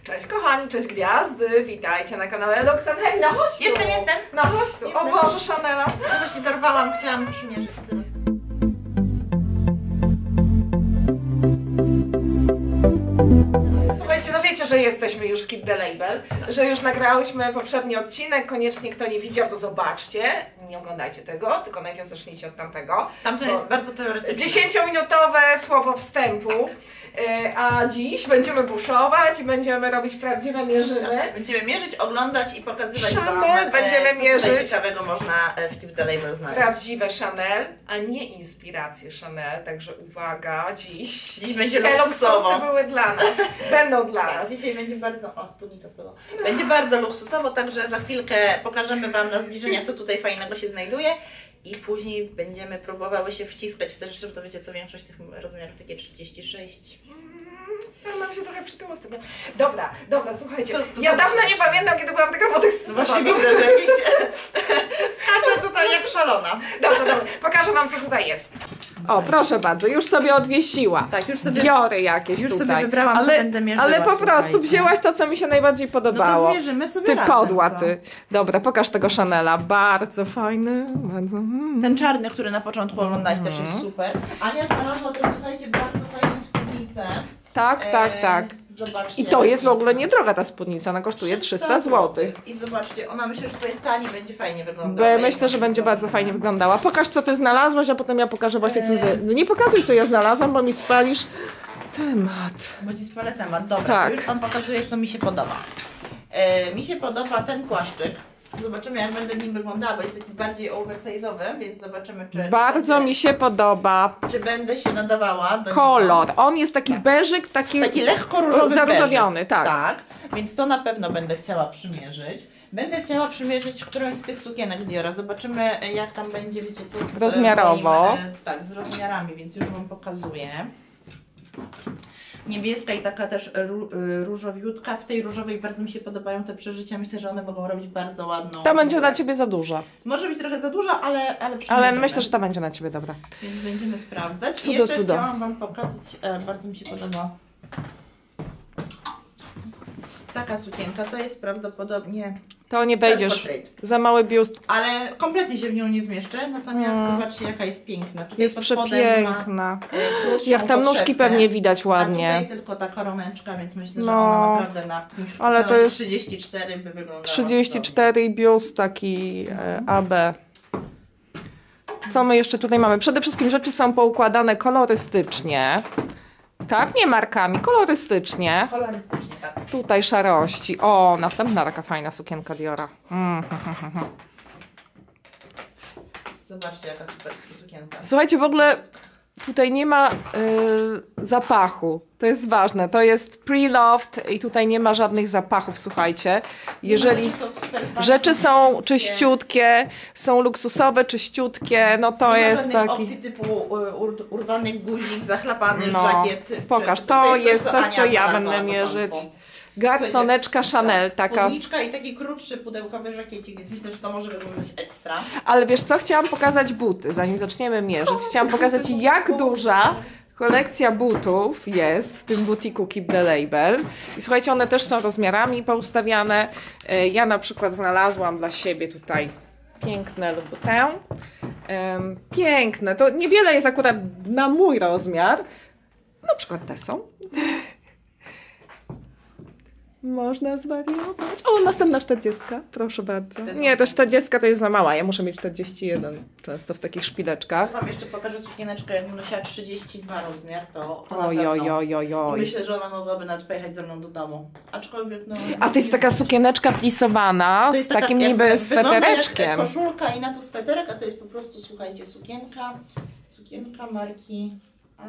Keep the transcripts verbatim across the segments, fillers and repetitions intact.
Cześć kochani, cześć gwiazdy, witajcie na kanale Loxanhemi. Na chodź tu. Jestem, jestem. Na chodź tu. O Boże, Chanela. Ja właśnie dorwałam, chciałam przymierzyć sobie. Słuchajcie, no wiecie, że jesteśmy już w Keep the Label, że już nagrałyśmy poprzedni odcinek, koniecznie kto nie widział, to zobaczcie. Nie oglądajcie tego, tylko najpierw zacznijcie od tamtego. Tamten jest bardzo teoretyczny. dziesięciominutowe słowo wstępu, a dziś będziemy buszować i będziemy robić prawdziwe mierzyny. Tak, będziemy mierzyć, oglądać i pokazywać Chanel wam, będziemy co mierzyć. tutaj ciekawego można w Keep the Label znaleźć. Prawdziwe Chanel, a nie inspiracje Chanel, także uwaga, dziś, Dziś będzie te luksusowo. luksusy były dla nas, będą dla Tak, nas. dzisiaj będzie bardzo, o spódnica spadła. Będzie bardzo luksusowo, także za chwilkę pokażemy wam na zbliżenia, co tutaj fajnego się znajduje. I później będziemy próbowały się wciskać w te rzeczy, bo to wiecie co, większość tych rozmiarów takie trzydzieści sześć. Ja nam się trochę przytyło z tego. Dobra, dobra, słuchajcie, To- to ja to dawno właśnie. nie pamiętam, kiedy byłam taka podekscytowana. Właśnie widzę, że jakiś skacze tutaj jak szalona. Dobrze, dobra, pokażę wam, co tutaj jest. O, proszę bardzo, już sobie odwiesiła. Tak, już sobie- Biory jakieś już tutaj. sobie wybrałam, co ale, będę mierzyła, ale po prostu słuchajcie. wzięłaś to, co mi się najbardziej podobało. No to zmierzymy sobie Ty razem, podła, to. ty. Dobra, pokaż tego Chanela. Bardzo fajny. Bardzo... Ten czarny, który na początku oglądałeś, też jest super. Ania znalazła też, słuchajcie, bardzo fajną spódnicę. Tak, tak, E, tak. Zobaczcie. I to jest w ogóle niedroga ta spódnica, ona kosztuje trzysta złotych. I zobaczcie, ona myślę, że tutaj w tani będzie fajnie Bo wyglądała. myślę, że będzie bardzo fajnie wyglądała. Pokaż, co ty znalazłaś, a potem ja pokażę właśnie, co ty... No nie pokazuj, co ja znalazłam, bo mi spalisz temat. Bo ci spalę temat. Dobra, Tak. to już wam pokazuję, co mi się podoba. E, mi się podoba ten płaszczyk. Zobaczymy, jak będę w nim wyglądała, bo jest taki bardziej oversize'owy, więc zobaczymy, czy... Bardzo czy, mi się podoba Czy będę się nadawała do kolor. niego. On jest taki beżyk, taki, Taki lekko różowy zaróżowiony, beżyk. tak. Tak, więc to na pewno będę chciała przymierzyć. Będę chciała przymierzyć którąś z tych sukienek Diora. Zobaczymy, jak tam będzie, wiecie co, z Rozmiarowo. moim, e, z, tak, z rozmiarami, więc już wam pokazuję. Niebieska i taka też ró różowiutka. W tej różowej bardzo mi się podobają te przeżycia. Myślę, że one mogą robić bardzo ładną. Ta będzie dla ciebie za duża. Może być trochę za duża, ale ale Ale przymierzymy. myślę, że ta będzie na ciebie dobra. Więc będziemy sprawdzać. Cudo, I jeszcze cudo. chciałam wam pokazać, e, bardzo mi się podoba taka sukienka. To jest prawdopodobnie To nie wejdziesz. portrait. Za mały biust. Ale kompletnie się w nią nie zmieszczę, natomiast Mm. zobaczcie, jaka jest piękna. Tutaj Jest pod spodem ma, przepiękna. e, krótszą Jak tam nóżki podszewkę, pewnie widać a ładnie. tutaj tylko ta koroneczka, więc myślę, że No, ona naprawdę na kimś, ale kto to jest trzydzieści cztery by wyglądała. trzydzieści cztery i biust taki e, A B. Co my jeszcze tutaj mamy? Przede wszystkim rzeczy są poukładane kolorystycznie. Tak, nie markami, kolorystycznie. Kolorystycznie, tak. Tutaj szarości. O, następna taka fajna sukienka Diora. Mm. Zobaczcie, jaka super sukienka. Słuchajcie, w ogóle tutaj nie ma y, zapachu. To jest ważne. To jest pre-loved i tutaj nie ma żadnych zapachów, słuchajcie. Jeżeli Rzeczy są w super stanie, rzeczy są szybkie. czyściutkie, są luksusowe, czyściutkie, no to Nie ma jest żadnych taki... opcji typu y, ur, urwany guzik,zachlapany No, żakiet. czy- pokaż, czy- to jest jest coś, Ania co ja znalazła będę na mierzyć. początku. Garsoneczka Chanel, Tak, taka. spódniczka i taki krótszy pudełkowy żakiecik, więc myślę, że to może wyglądać ekstra. Ale wiesz co, chciałam pokazać buty, zanim zaczniemy mierzyć. Chciałam pokazać, jak duża kolekcja butów jest w tym butiku Keep the Label. I słuchajcie, one też są rozmiarami poustawiane. E, Ja na przykład znalazłam dla siebie tutaj piękne butę. Em, Piękne, to niewiele jest akurat na mój rozmiar. Na przykład te są. Można zwariować. O, następna czterdziestka, proszę bardzo. Nie, to czterdziestka to jest za mała, ja muszę mieć czterdzieści jeden, często w takich szpileczkach. Wam jeszcze pokażę sukieneczkę, jakbym nosiła trzydzieści dwa rozmiar, to, to Oj, na oj, pewno. oj, oj, I oj. myślę, że ona mogłaby nawet pojechać ze mną do domu. Aczkolwiek no... A to jest taka sukieneczka plisowana To z jest taka- takim jak- niby jak wygląda jak swetereczkiem. koszulka i na to sweterek, a to jest po prostu, słuchajcie, sukienka. Sukienka marki A...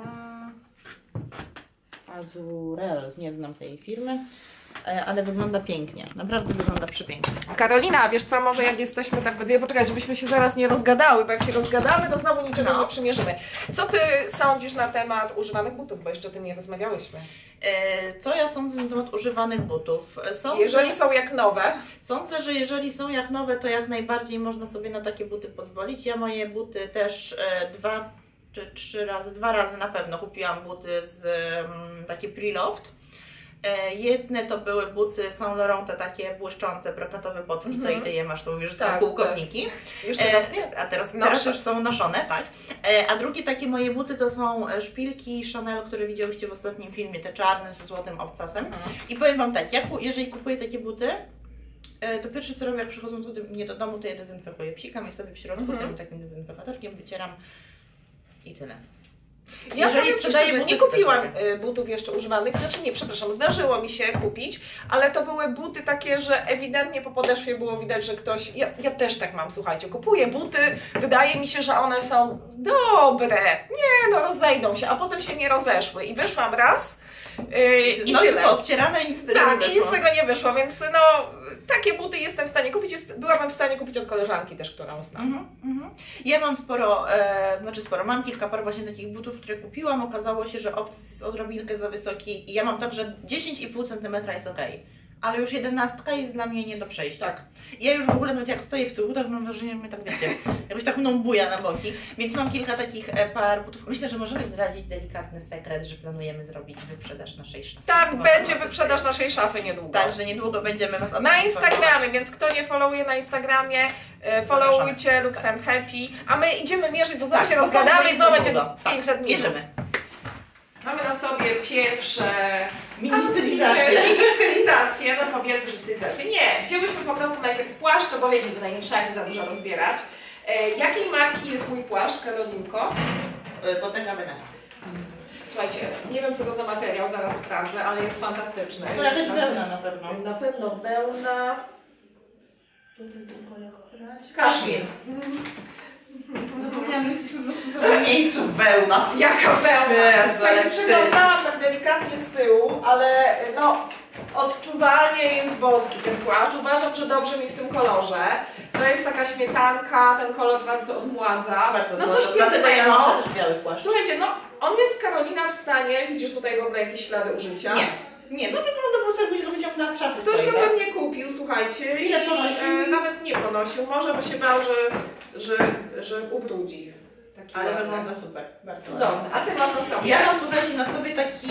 Azurel. Nie znam tej firmy, e, ale wygląda pięknie. Naprawdę wygląda przepięknie. Karolina, wiesz co, może jak jesteśmy tak we dwie, poczekaj, żebyśmy się zaraz nie rozgadały, bo jak się rozgadamy, to znowu niczego No. nie przymierzymy. Co ty sądzisz na temat używanych butów, bo jeszcze o tym nie rozmawiałyśmy? E, co ja sądzę na temat używanych butów? Sądzę, Jeżeli są jak nowe, Sądzę, że jeżeli są jak nowe, to jak najbardziej można sobie na takie buty pozwolić. Ja moje buty też e, dwa czy trzy razy, dwa razy na pewno kupiłam buty z um, takie pre-loft. Jedne to były buty Saint Laurent, te takie błyszczące, brokatowe podki, mm-hmm. co i ty je masz, to mówisz, że tak, są pułkowniki. Tak. Już teraz nie. A teraz, teraz już są noszone, tak. A drugie takie moje buty to są szpilki Chanel, które widziałyście w ostatnim filmie, te czarne ze złotym obcasem. Mm-hmm. I powiem Wam tak, ja, jeżeli kupuję takie buty, to pierwsze co robię, jak przychodzą do mnie do domu, to je dezynfekuję. Psikam je sobie w środku mm-hmm. tym takim dezynfekatorkiem, wycieram i tyle. Ja powiem szczerze, nie kupiłam butów jeszcze używanych, znaczy nie, przepraszam, zdarzyło mi się kupić, ale to były buty takie, że ewidentnie po podeszwie było widać, że ktoś, ja, ja też tak mam, słuchajcie, kupuję buty, wydaje mi się, że one są dobre, nie no rozejdą się, a potem się nie rozeszły i wyszłam raz yy, i no tyle. obcierane i nic z tego tak, nie wyszło. nic z tego nie wyszło, więc no takie buty jestem w stanie kupić, jest, byłabym w stanie kupić od koleżanki też, którą znam. Mm -hmm. Ja mam sporo, e, znaczy sporo, mam kilka par właśnie takich butów, które kupiłam, okazało się, że obcas jest odrobinkę za wysoki i ja mam tak, że dziesięć i pół centymetra jest ok, ale już jedenastka jest dla mnie nie do przejścia. Tak. Ja już w ogóle nawet jak stoję w tych butach, mam wrażenie, że mnie tak wiecie, jakoś tak mną buja na boki, więc mam kilka takich par butów. Myślę, że możemy zdradzić delikatny sekret, że planujemy zrobić wyprzedaż naszej szafy. Tak, będzie wyprzedaż naszej szafy niedługo. Tak, że niedługo będziemy Was na Instagramie, więc kto nie followuje na Instagramie, e, followujcie Lux and Happy, a my idziemy mierzyć, bo zaraz tak, się rozgadamy i znowu będzie pięćset minut. Mierzymy. Mamy na sobie pierwsze mini stylizacje. Mini stylizacje, no powiedzmy, że stylizacje. Nie, wzięłyśmy po prostu najpierw płaszcze, bo wiecie, tutaj nie trzeba się za dużo rozbierać. E, jakiej marki jest mój płaszcz, Karolinko? Bottega Veneta. Słuchajcie, nie wiem co to za materiał, zaraz sprawdzę, ale jest fantastyczny. To jakaś wełna na pewno. Na pewno wełna. Tutaj tylko jak brać. Kaszmir. Zapomniałam, że jesteśmy po prostu sobie w miejscu wełna. Jaka wełna? Słuchajcie, przyglądałam tam delikatnie z tyłu, ale no odczuwalnie jest boski ten płaszcz. Uważam, że dobrze mi w tym kolorze. To jest taka śmietanka, ten kolor bardzo odmładza. Bardzo no coś pięknego. Ja noszę też biały płaszcz. Słuchajcie, no on jest, Karolina, w stanie, widzisz tutaj w ogóle jakieś ślady użycia? Nie. Nie, no nie wygląda po prostu, jakbyś go wyciągnęła z szafy. Ktoś go pewnie kupił, słuchajcie, i e, nawet nie ponosił. Może by się bał, że, że, że ubrudzi. Taki ale ładny. wygląda super, bardzo ładnie. Dobra, a ty masz na sobie? Ja mam, słuchajcie, na sobie taki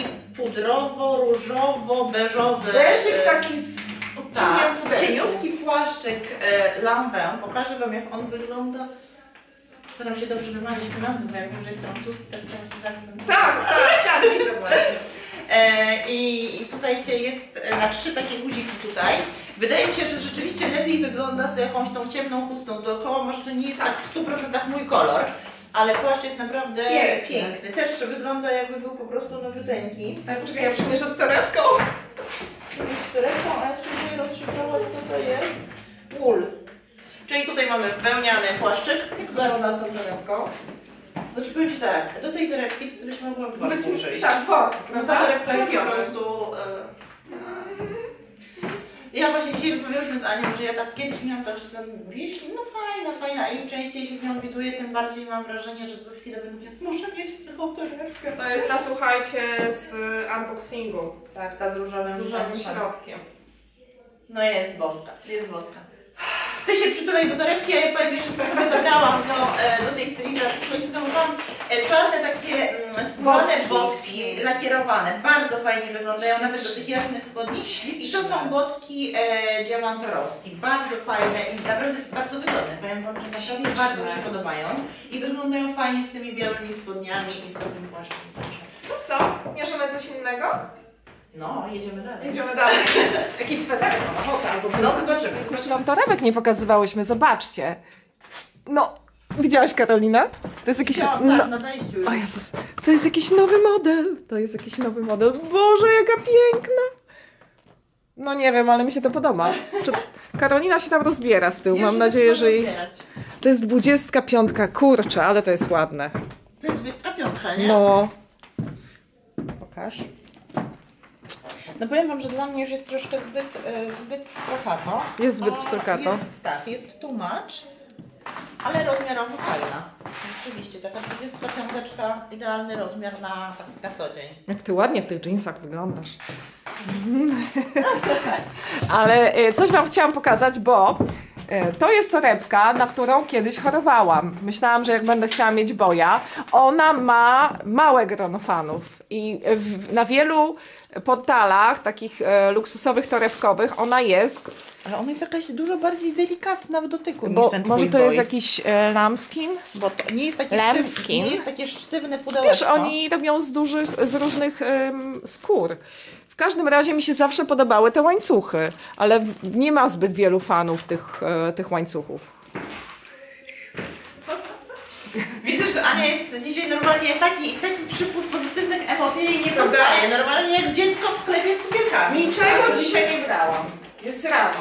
pudrowo-różowo-beżowy. Beżyk taki z tak, cieniutki płaszczyk e, Lanvin. Pokażę Wam, jak on wygląda. Staram się dobrze wymawiać te nazwy, bo jak wiem, że jest francuski, tak staram się z akcentem. Tak, tak, tak, widzę właśnie. E, i, I słuchajcie, jest na trzy takie guziki tutaj. Wydaje mi się, że rzeczywiście lepiej wygląda z jakąś tą ciemną chustą dookoła. Może to nie jest tak w stu procentach mój kolor, ale płaszcz jest naprawdę piękny. piękny. Też wygląda, jakby był po prostu nowiuteńki. Ale poczekaj, ja przymierzę z torebką. Przymierz z torebką, a ja spróbuję rozszyfrować, co to jest. Wool. Czyli tutaj mamy wełniany płaszczyk. Jak wygląda z tą torebką? Znaczy powiem Ci tak, do tej torebki to byś mogła worku użyć. Tak, work. No ta torebka jest po prostu... Yy... Ja właśnie dzisiaj rozmawiałyśmy z Anią, że ja tak kiedyś miałam tak, że ten bielki, no fajna, fajna, a im częściej się z nią widuję, tym bardziej mam wrażenie, że za chwilę będę mówiła, muszę mieć taką torebkę. To jest ta, słuchajcie, z unboxingu. Tak, ta z różowym, z różowym środkiem. No jest boska, jest boska. Ty się przytulaj do torebki, a ja powiem jeszcze, co sobie dobrałam do, do tej stylizacji. Słuchajcie, założyłam czarne takie skórzane botki lakierowane. Bardzo fajnie wyglądają, nawet do tych jasnych spodni. I to są botki e, Diamanto Rossi. Bardzo fajne i naprawdę bardzo wygodne. Powiem Wam, że naprawdę bardzo mi się podobają. I wyglądają fajnie z tymi białymi spodniami i z takim płaszczem. No co? Mierzymy coś innego? No, jedziemy dalej. Jedziemy dalej. Jakiś sweterek na ochotę albo no, zobaczymy. Jeszcze Wam torebek nie pokazywałyśmy, zobaczcie. No, widziałaś, Karolina? To jest jakiś... No, tak, no... na wejściu. O Jezus, to jest jakiś nowy model. To jest jakiś nowy model. Boże, jaka piękna. No nie wiem, ale mi się to podoba. Czy... Karolina się tam rozbiera z tyłu, ja mam nadzieję, że jej... To jest dwudziestka piątka, kurczę, ale to jest ładne. To jest dwudziestka piątka, nie? No. Pokaż. No powiem Wam, że dla mnie już jest troszkę zbyt, e, zbyt pstrokato. Jest zbyt pstrokato. Jest, tak, jest too much, ale rozmiarowo fajna. Rzeczywiście, taka dwudziestka piąteczka, idealny rozmiar na, na co dzień. Jak Ty ładnie w tych dżinsach wyglądasz. Ale coś Wam chciałam pokazać, bo To jest torebka, na którą kiedyś chorowałam. Myślałam, że jak będę chciała mieć boja. Ona ma małe grono fanów i w, na wielu portalach takich e, luksusowych torebkowych ona jest. Ale ona jest jakaś dużo bardziej delikatna w dotyku Bo niż ten twój może to boj. jest jakiś e, lambskin? Bo to nie jest takie Lambskin. sztywne, nie jest takie sztywne pudełeczko. Wiesz, oni robią z dużych, z różnych um, skór. W każdym razie mi się zawsze podobały te łańcuchy, ale w, nie ma zbyt wielu fanów tych, e, tych łańcuchów. Widzę, że Ania jest dzisiaj normalnie taki, taki przypływ pozytywnych emocji jej nie poznaje. Normalnie jak dziecko w sklepie z cukierkami. Niczego dzisiaj nie brałam. Jest rano.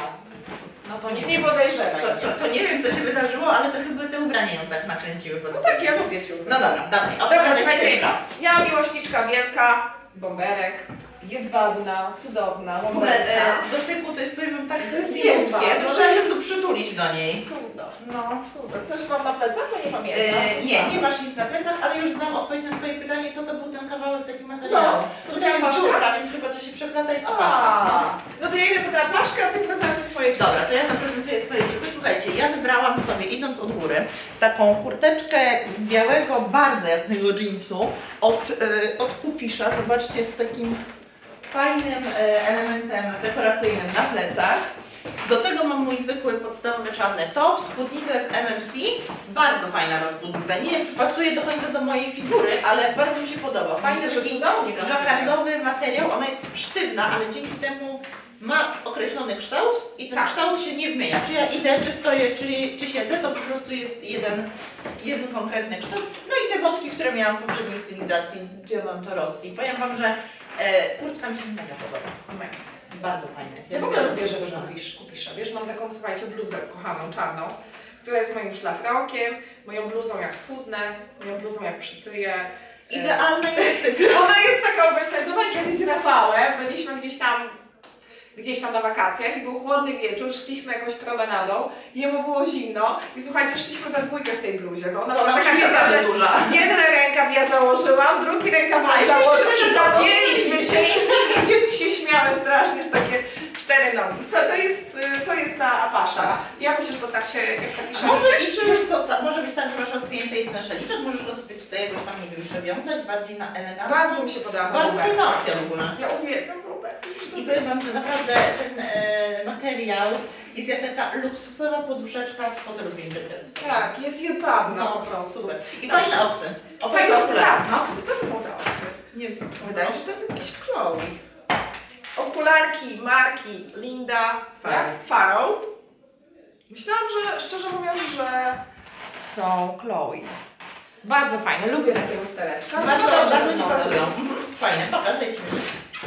No to Nic nie, nie podejrzewaj. to, to, to nie wiem, co się wydarzyło, ale to chyba te ubrania ją tak nakręciły. No tak, ja lubię ciuchy. No dobra, dawaj. Dobra, słuchajcie, ja miłośniczka wielka, bomberek, jedwabna, cudowna, W ogóle bomberka. e, w dotyku to jest, powiem wam, tak To jest miękkie, jedwab. to trzeba się tu przytulić do niej. Cudo. No, cudo. Coś mam na plecach? Bo nie pamiętam. E, nie, nie masz nic na plecach, ale już znam odpowiedź na twoje pytanie, co to był ten kawałek taki materiału. No, Tutaj jest apaszka? dziurka, więc chyba to się przeplata, jest apaszka. A, no to ja idę po tę paszkę, a ty prezentuj swoje ciuchy. Dobra, to ja zaprezentuję swoje ciuchy. Słuchajcie, ja wybrałam sobie, idąc od góry, taką kurteczkę z białego, bardzo jasnego jeansu od, yy, od Kupisza. Zobaczcie, z takim fajnym yy, elementem dekoracyjnym na plecach. Do tego mam mój zwykły, podstawowy czarny top, spódnicę z M M C. Bardzo fajna ta spódnica. Nie wiem, czy pasuje do końca do mojej figury, ale bardzo mi się podoba. Fajny, Myślę, że taki cudownie pasuje. żakardowy materiał. Ona jest sztywna, ale dzięki temu ma określony kształt i ten Tak. kształt się nie zmienia. Czy ja idę, czy stoję, czy, czy siedzę, to po prostu jest jeden, jeden konkretny kształt. No i te botki, które miałam w poprzedniej stylizacji, Giovanni Rossi. Powiem wam, że e, kurtka mi się mega podoba. Mega. Bardzo fajna jest. Ja w ogóle lubię, że kupisz, kupisz. Wiesz, mam taką, słuchajcie, bluzę kochaną, czarną, która jest moim szlafrokiem, moją bluzą jak schudnę, moją bluzą jak przytyję. Idealna inwestycja. Ona jest taka, wiesz, zobacz, kiedyś z Rafałem, byliśmy gdzieś tam, gdzieś tam na wakacjach i był chłodny wieczór, szliśmy jakąś promenadą, jemu było zimno i słuchajcie, szliśmy we dwójkę w tej bluzie, bo ona była Ona taka musi być wielka, że bardzo duża. jeden rękaw ja założyłam, drugi rękaw A, on i założył szliście i ze sobą. zapięliśmy się i szliśmy, dzieci się śmiały strasznie, że takie cztery nogi. Co, to jest, y, to jest ta apasza. Ja myślę, że to tak się, jak taki A może szaliczek. i czy wiesz co, ta, może być tak, że masz rozpięty jest na szaliczek, możesz go sobie tutaj jakoś tam, nie wiem, przewiązać, bardziej na elegancko. Bardzo mi się podoba Bardzo bubek. fajna opcja w ogóle. Ja uwielbiam bubek. I powiem wam, że naprawdę ten e, materiał jest jak taka luksusowa poduszeczka w fotelu pięćdziesiąt. Tak, jest jedwabna No, po prostu. super. I fajne oksy. Fajne oksy, okulary. tak. No, oksy, co to są za oksy? Nie wiem, co to są Wydaje za mi oksy. się, To jest jakiś Chloe. Okularki marki Linda Farrow. Farrow. Myślałam, że szczerze mówiąc, że są Chloe. Bardzo fajne, lubię takie lustereczka. Bardzo, No, dobrze bardzo ci wygląda. pasują. Mhm. Fajne, pokaż, daj przyjrzeć.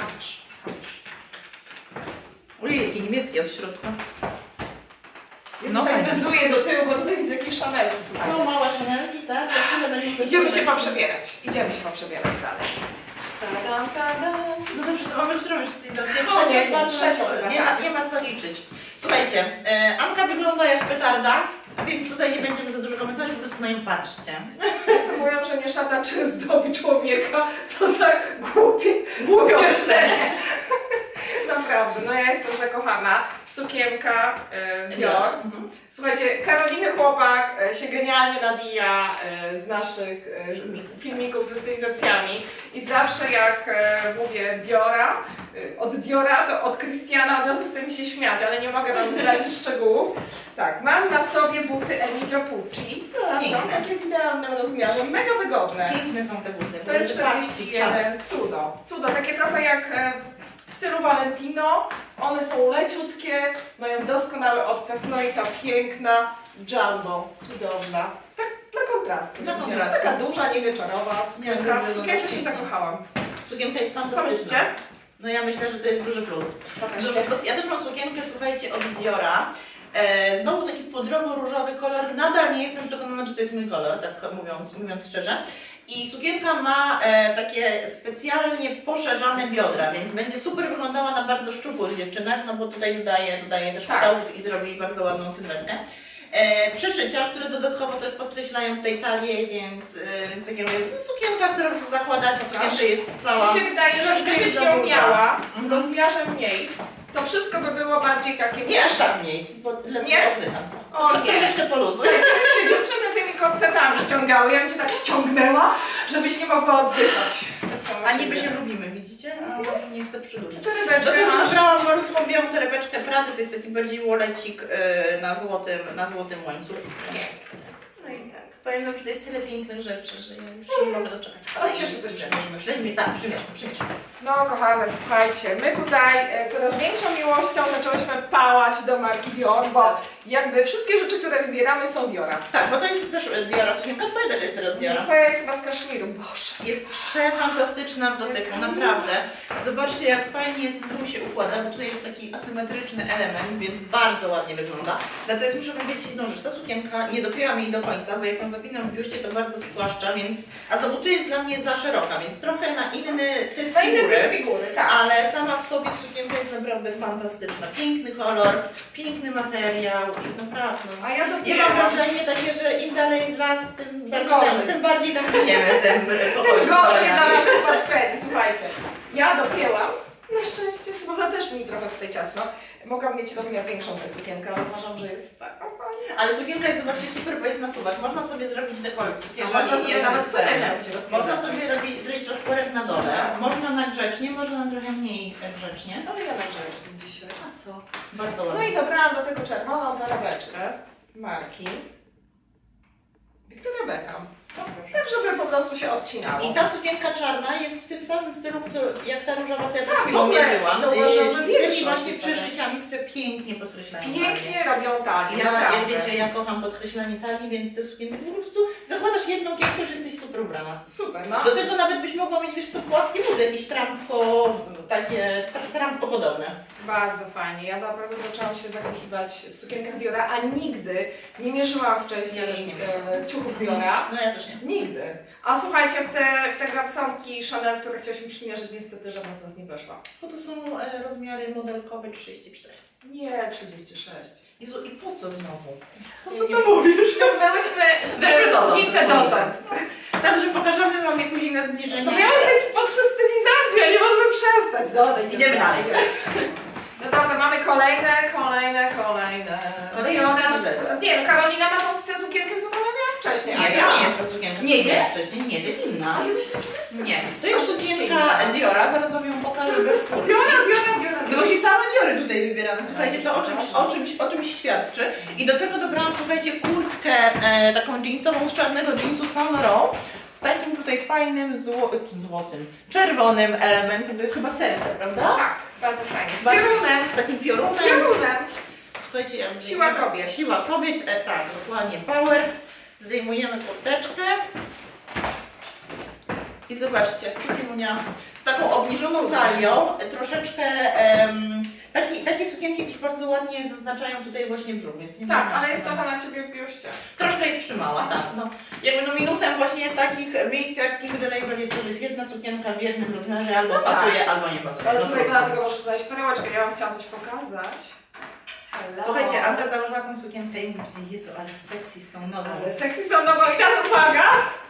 Ojej, jaki niebieski od środka. Ja No tutaj fajnie. zezuję do tyłu, bo tutaj widzę jakieś szanelki. Są małe szanelki, tak? Za chwilę będziemy Idziemy się testować. poprzebierać. Idziemy się poprzebierać dalej. Tadam, tadam. No dobrze, to mamy którą już stylizację? No, nie wiem, czwartą, trzecią chyba, nie, ma, tak. nie ma co liczyć. Słuchajcie, e, Anka wygląda jak petarda, więc tutaj nie będziemy za dużo komentować, po prostu na nią patrzcie. Mówią, że nie szata czy zdobi człowieka, to za głupie, głupie myślenie. Naprawdę, no ja jestem zakochana. Sukienka e, Dior. Mhm. Słuchajcie, Karoliny Chłopak e, się genialnie nabija e, z naszych e, filmików ze stylizacjami i zawsze jak e, mówię Diora, e, od Diora to od Christiana od razu chce mi się śmiać, ale nie mogę wam zdradzić szczegółów. Tak, mam na sobie buty Emilio Pucci. Znalazłam Piękne. takie w idealnym rozmiarze, mega wygodne. Piękne są te buty. To jest czterdzieści jeden, cudo. Cudo, takie trochę jak e, w stylu Valentino. One są leciutkie, mają doskonały obcas, no i ta piękna jumbo, cudowna. Tak dla kontrastu. Dla będzie. kontrastu. Taka duża, niewieczorowa sukienka. lubię W sukience się pięknie. zakochałam. Sukienka jest Co fantastyczna. myślicie? No ja myślę, że to jest duży plus. Pokażcie. Duży plus. Ja też mam sukienkę, słuchajcie, od Diora. E, znowu taki podrogo-różowy kolor. Nadal nie jestem przekonana, czy to jest mój kolor, tak mówiąc, mówiąc szczerze. I sukienka ma e, takie specjalnie poszerzane biodra, więc będzie super wyglądała na bardzo szczupłych dziewczynach, no bo tutaj dodaje, dodaje też Tak. kształtów i zrobi bardzo ładną sylwetkę. E, przeszycia, które dodatkowo też podkreślają tej talię, więc, e, więc takie mówię, no, sukienka, którą po prostu zakładacie, sukienka jest cała. Mi się wydaje, że troszkę gdybyś jest za ją duża. miała w Mhm. rozmiarze mniej, to wszystko by było bardziej takie... Nie aż tak mniej, bo lepiej Nie? oddycham. O To nie. troszeczkę poluzuj. Kiedyś się dziewczyny tymi korsetami ściągały, ja bym cię tak ściągnęła, żebyś nie mogła oddychać. Tak samo A niby sobie. się lubimy, widzicie? A nie chcę przydłużyć. Do Torebeczkę tego masz. wybrałam malutką białą torebeczkę Prady, to jest taki bardziej wolecik yy, na złotym, na złotym łańcuszku. No i tak. Powiem wam, że to jest tyle pięknych rzeczy, że ja już nie mogę doczekać. Chodź jeszcze coś przymierzmy. Przymierzmy, tak, przymierzmy, przymierzmy. No kochane, słuchajcie, my tutaj e, coraz większą miłością zaczęłyśmy pałać do marki Dior, bo jakby wszystkie rzeczy, które wybieramy są Diora. Tak, bo to jest też Diora sukienka, twoja też jest teraz Diora. Twoja jest chyba z kaszmiru, Boże. Jest przefantastyczna w dotyku, naprawdę. Zobaczcie, jak fajnie tu się układa, bo tutaj jest taki asymetryczny element, więc bardzo ładnie wygląda. Natomiast muszę powiedzieć jedną rzecz, ta sukienka nie dopięłam jej do końca, bo jak ją zapinam w biuście, to bardzo spłaszcza, więc... A to tu jest dla mnie za szeroka, więc trochę na inny typ Na inny figury. typ figury, tak. Ale sama w sobie sukienka jest naprawdę fantastyczna. Piękny kolor, piękny materiał i naprawdę... A ja I mam dobieram. wrażenie takie, że im dalej w las, tym bardziej, gorzej. tym bardziej nam płyniemy w tym pokoju. Tym z gorzej kolorami. na naszych portfeli, słuchajcie. Ja dopięłam. Na szczęście, co prawda też mi trochę tutaj ciasno. Mogłam mieć rozmiar większą tę sukienkę, ale uważam, że jest taka fajna. Ale sukienka jest, zobaczcie, super, bo jest nasuwać. Można sobie zrobić dekolcik, A jeżeli można sobie jeżeli nawet tutaj chcemy. zrobić rozporek. Można sobie robić, zrobić rozporek na dole, można na grzecznie, można na trochę mniej grzecznie. Ale ja mam rzeczy dzisiaj. A co? Bardzo No ładnie. i dobrałam do tego czerwoną torebeczkę marki Victoria Beckham. Tak, żeby po prostu się odcinało. I ta sukienka czarna jest w tym samym stylu, który, jak ta różowa, co ja przed Tak, chwilą w ogóle mierzyłam. zauważyłam, że Z tymi większość właśnie jest taka. przyszyciami, które pięknie podkreślają talię. Pięknie robią talię, Ja, jak naprawdę. wiecie, ja kocham podkreślanie talii, więc te sukienki, ty po prostu zakładasz jedną kieckę, już jesteś super ubrana. Super, no. Do tego nawet byś mogła mieć, wiesz co, płaskie buty, jakieś trampko, takie, trampko podobne. Bardzo fajnie. Ja naprawdę zaczęłam się zakochiwać w sukienkach Diora, a nigdy nie mierzyłam wcześniej Ja też nie mierzyłam. e, ciuchów Diora. No ja też nie. Nigdy. A słuchajcie, w te, w te garsonki Chanel, które chcieliśmy przymierzyć, niestety żadna z nas nie weszła. Bo to są e, rozmiary modelkowe trzydzieści cztery. Nie, trzydzieści sześć. Jezu, i po co znowu? Po co to mówisz? Ciągnęłyśmy Weszły dotąd. spódnicę dotąd. Także pokażemy wam je później na zbliżenie. To miała być patrzę stylizacja, nie możemy przestać. Dobra, Idziemy dalej. No dobra, mamy kolejne, kolejne, kolejne. Kolejne I one, stylizacje. nie, no Karolina ma tą tę sukienkę, którą ja miałam wcześniej. Nie, a to ja nie jest ta sukienka. Nie co miałam jest? Wcześniej. Nie, to jest inna. A ja myślę, że to jest Nie, to jest Oczywiście sukienka inna. Diora, zaraz wam ją pokażę bez skórki. Diora, Diora, Diora. No bo się same Diory tutaj wybieramy, słuchajcie, to o czymś, o czymś, o czymś świadczy. I do tego dobrałam, słuchajcie, kurtkę e, taką jeansową z czarnego jeansu Saint Laurent z takim tutaj fajnym zło, złotym, czerwonym elementem, to jest chyba serce, prawda? Tak, bardzo fajnie. Z Z bardzo- piorunem. Z takim piorunem. Z piorunem. Słuchajcie, jak Siła zdejmiemy- kobiet. Siła kobiet, e, tak, dokładnie, power. Zdejmujemy kurteczkę. I zobaczcie, sukienunia z taką obniżoną Super. talią, troszeczkę, em, taki, takie sukienki też bardzo ładnie zaznaczają tutaj właśnie brzuch, więc nie Tak, ma- ale jest trochę na ciebie w biuście. Troszkę jest przymała, tak. No, jakby no minusem właśnie takich miejsc jak King the Label jest to, że jest jedna sukienka w jednym rozmiarze, albo No tak. pasuje, albo nie pasuje. Ale No tutaj trudno. dlatego możesz znaleźć perełeczkę. Ja wam chciałam coś pokazać. Hello. Słuchajcie, Anka założyła tą sukienkę i mówi, Jezu, ale sexy z tą nogą. Ale seksy są nową i teraz uwaga!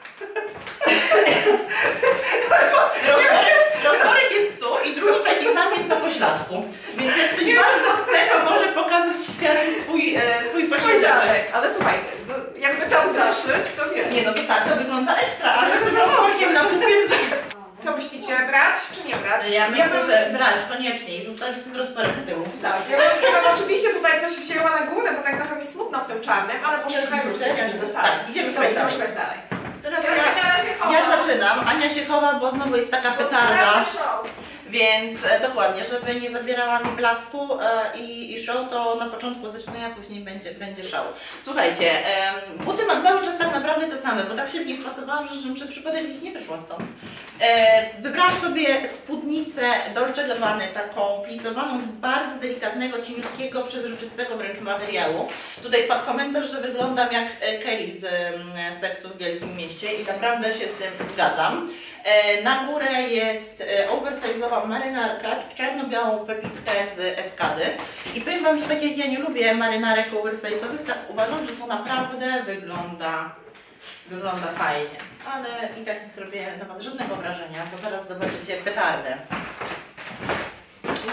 Rozporek, rozporek jest tu i drugi taki sam jest na pośladku. Więc jak ktoś bardzo chce, to może pokazać światu swój, e, swój Swój pośladek. zadek. Ale słuchaj, to jakby tam zaszyć, to wiem. Nie no to tak, to wygląda ekstra, ale To z za mocno. rozporkiem na pupie to tak. Co myślicie, brać czy nie brać? Ja myślę, bym- że brać koniecznie i zostawić ten rozporek z tyłu. Tak, ja bym, ja bym oczywiście tutaj coś wzięła na górę, bo tak trochę mi smutno w tym czarnym, ale poszukajmy Rzucę, już rzucę. tak. Tak, idziemy Dobra, szukać idziemy dalej. szukać dalej. Teraz Ja się na razie ja, chowam. ja zaczynam, Ania się chowa, bo znowu jest taka petarda. Więc e, dokładnie, żeby nie zabierała mi blasku e, i, i show, to na początku zacznę, a później będzie, będzie show. Słuchajcie, em, buty mam cały czas tak naprawdę te same, bo tak się w nich wpasowałam, że, że przez przypadek ich nie wyszła stąd. E, wybrałam sobie spódnicę Dolce Gabbany, taką plisowaną z bardzo delikatnego, cieniutkiego, przezroczystego wręcz materiału. Tutaj padł komentarz, że wyglądam jak e, Kelly z e, Seksu w Wielkim Mieście i naprawdę się z tym zgadzam. E, na górę jest e, oversize'owa marynarka, czarno-białą pepitkę z Eskady. I powiem wam, że tak jak ja nie lubię marynarek oversize'owych, tak uważam, że to naprawdę wygląda, wygląda fajnie. Ale i tak nie zrobię na was żadnego wrażenia, bo zaraz zobaczycie petardę. No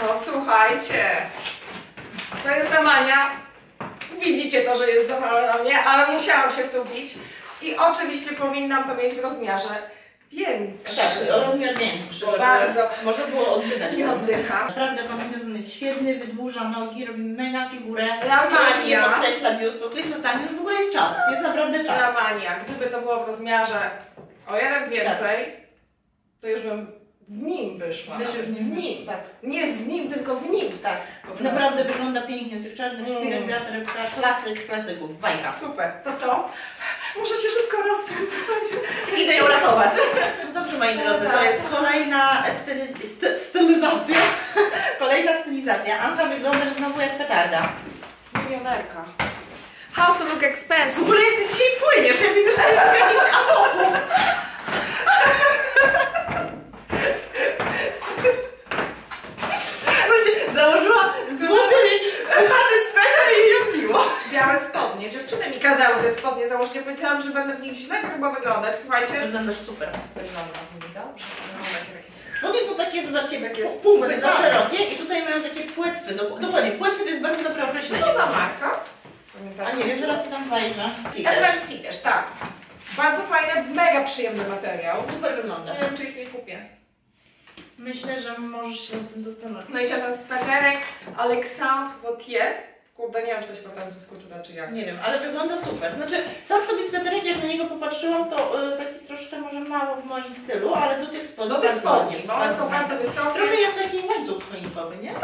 No słuchajcie, to jest Mania. Widzicie to, że jest za małe na mnie, ale musiałam się w to bić. I oczywiście powinnam to mieć w rozmiarze większym. Tak, o rozmiar większy, żeby bardzo. Można było oddychać. Nie oddycham. Naprawdę kombinezon jest świetny, wydłuża nogi, robi mega figurę. Lamania. Podkreśla biust, podkreśla tanię, no w ogóle jest czad, jest naprawdę czad. Lamania. Gdyby to było w rozmiarze o jeden więcej, tak. to już bym w nim wyszła. Wiesz, już w nim. Tak. Nie z nim, tylko w nim. Tak. Naprawdę wygląda pięknie. Tych czarnych szpilek, mm. wiaterek, klasyk, klasyków. Bajka. Super. To co? Muszę się szybko rozpędzać. Idę ją ratować. Dobrze, moi drodzy, to jest kolejna styli sty stylizacja. Kolejna stylizacja. Anka wygląda znowu jak petarda. Milionerka. How to look expensive. W ogóle jak ty dzisiaj płyniesz, ja widzę, że jest w jakimś amoku. Założyła złoty jakiś puchaty sweter i jej odbiło. Białe spodnie. Dziewczyny mi kazały te spodnie założyć. Ja powiedziałam, że będę w nich źle chyba wyglądać. Słuchajcie. Wyglądasz super. Wygląda mi dobrze. Spodnie są takie, zobaczcie, takie z pumpy za szerokie i tutaj mają takie płetwy. Dokładnie, płetwy to jest bardzo dobre określenie. Co to za marka? A nie wiem, zaraz ci tam zajrzę. M M C też, tak. Bardzo fajny, mega przyjemny materiał. Super wyglądasz. Nie wiem, czy ich nie kupię. Myślę, że możesz się nad tym zastanowić. No i ten sweterek Alexandre Vauthier. Kurde, nie wiem, czy to się po francusku czyta, czy jak. Nie wiem, ale wygląda super. Znaczy, sam sobie sweterek, jak na niego popatrzyłam, to yy, taki troszkę może mało w moim stylu, ale do tych spodni. Do tych spodni, bo one są bardzo wysokie. Trochę jak taki łańcuch choinkowy, nie?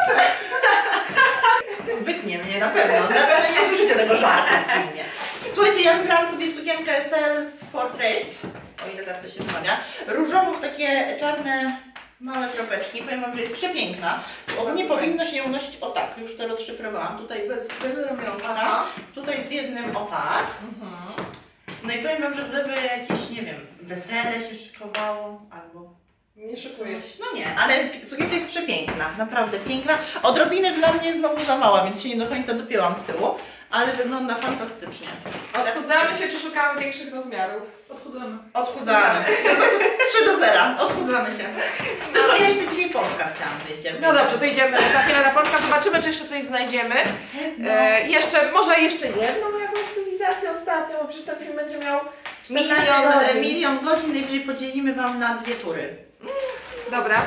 Wytnie mnie na pewno. Na pewno nie słyszycie tego żartu w filmie. Słuchajcie, ja wybrałam sobie sukienkę S L w Portrait, o ile tak to się wymawia. Różową w takie czarne małe kropeczki. Powiem wam, że jest przepiękna. Ogólnie powinno się ją nosić o tak. Już to rozszyfrowałam. Tutaj bez, bez ramionka. Tutaj z jednym o tak. Mhm. No i powiem wam, że gdyby jakieś, nie wiem, wesele się szykowało albo... Nie szykuje się. No nie, ale sukienka jest przepiękna. Naprawdę piękna. Odrobiny dla mnie znowu za mała, więc się nie do końca dopięłam z tyłu. Ale wygląda fantastycznie. Odchudzamy się, czy szukamy większych rozmiarów? Odchudzamy. Odchudzamy. trzy do zera. Odchudzamy się. Tylko ja jeszcze dzisiaj pączka chciałam zjeść. No dobrze, to idziemy za chwilę na pączka. Zobaczymy, czy jeszcze coś znajdziemy. No. E, jeszcze, może jeszcze jedną jakąś stylizację ostatnią, bo przecież ten film będzie miał milion godzin. milion godzin. Najwyżej podzielimy wam na dwie tury. Dobra.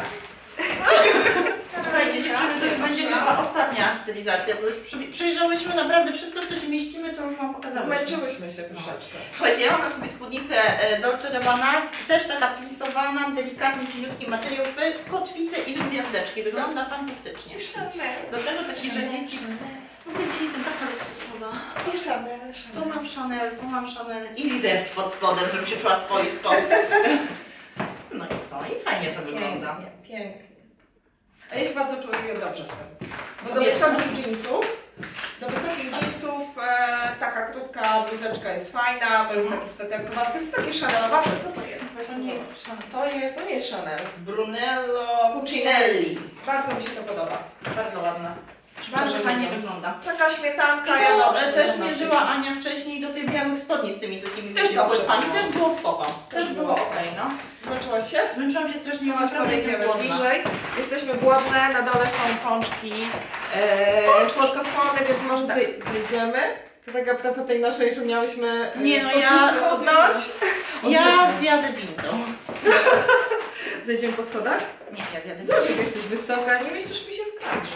Słuchajcie, dziewczyny, to już będzie chyba ostatnia stylizacja, bo już przejrzałyśmy naprawdę wszystko, co się mieścimy, to już wam pokazałyśmy. Zmęczyłyśmy się troszeczkę. Słuchajcie, ja mam na sobie spódnicę Dolce Gabbana, też taka plisowana, delikatny, cieniutki materiał, kotwice i gwiazdeczki. Wygląda fantastycznie. I Chanel. Do tego takie żagienki. W ogóle dzisiaj jestem taka luksusowa. I Chanel, Chanel. Tu mam Chanel, tu mam Chanel i Lizert pod spodem, żebym się czuła swojsko. No i co? I fajnie to wygląda. Pięknie, pięknie. A ja się bardzo czuję dobrze w tym. Bo do wysokich jeansów, do wysokich jeansów e, taka krótka bluzeczka jest fajna, to jest taki sweterkowaty, to jest takie Chanelowate, co to jest? To nie jest Chanel, to jest, to nie jest Chanel. Brunello Cucinelli. Bardzo mi się to podoba. Bardzo ładna. Bardzo fajnie wygląda. Taka śmietanka, I ja to dobrze też mierzyła Ania wcześniej do tych białych spodni z tymi takimi też płytkami. Też było spoko. Też, też było okej, no. Zmęczyłaś się? Zmęczyłam się strasznie, no, podejdziemy bliżej. Jesteśmy głodne, na dole są pączki e, słodko-słone, więc może zjedziemy. To tak a propos tej naszej, że miałyśmy e, nie no ja schudnąć. Ja zjadę windą. Zejdziemy po schodach? Nie, ja zjadę windą. Zobacz, jak jesteś wysoka, nie mieścisz mi się w kadrze.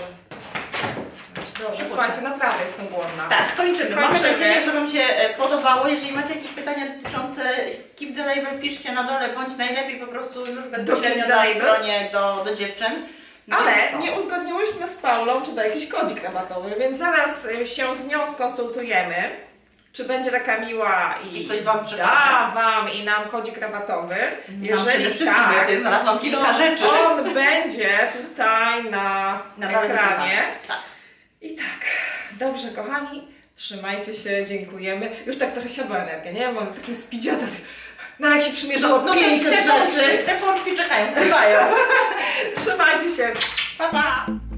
Dobrze, słuchajcie, naprawdę jestem głodna. Tak, kończymy. Mam nadzieję, że wam się podobało. Jeżeli macie jakieś pytania dotyczące Keep the Label, piszcie na dole, bądź najlepiej po prostu już bezpośrednio na stronie do, do dziewczyn. Ale nie uzgodniłyśmy z Paulą, czy da jakiś kodzik rabatowy, więc zaraz się z nią skonsultujemy, czy będzie taka miła i, I coś wam da wam i nam kodzik rabatowy. Jeżeli tak, ja sobie znalazłam kilka rzeczy. On będzie tutaj na, na ekranie. Tak. I tak, dobrze kochani, trzymajcie się, dziękujemy. Już tak trochę siadła energia, nie? Mam takim speedzie, no jak się przymierzało no, pięćset rzeczy. Te pączki czekają, trwają. Trzymajcie się. Pa, pa.